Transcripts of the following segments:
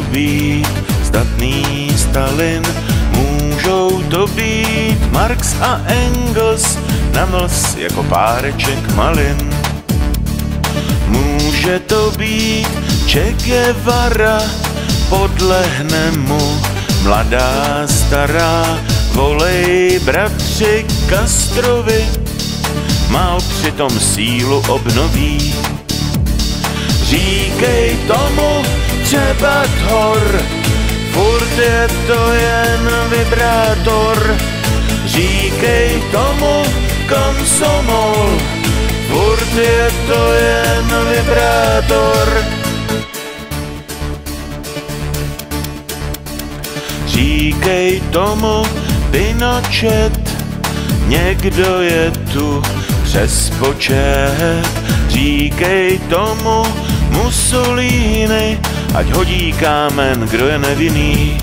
být zdatný Stalin, můžou to být Marx a Engels, na mlz jako páreček malin. Může to být Che Guevara, podlehne mu mladá stará, volej bratři Castrovi, Mao přitom sílu obnoví. Říkej tomu třeba Thor, furt je to jen vibrátor. Říkej tomu Komsomol, furt je to jen vibrátor. Říkej tomu Pinochet, někdo je tu přes počet. Říkej tomu Mussolini, ať hodí kámen, kdo je nevinný.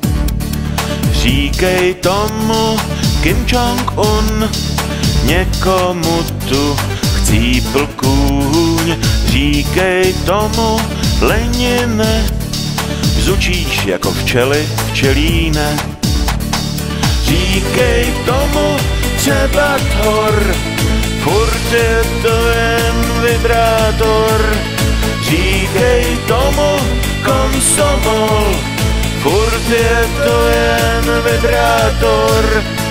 Říkej tomu Kim Jong-un, někomu tu chcípl kůň. Říkej tomu Lenine, zučíš jako včely včelíne. Říkej tomu třeba Thor, furt je to jen vibrátor. Říkej tomu Komsomol, furt je to jen vibrátor.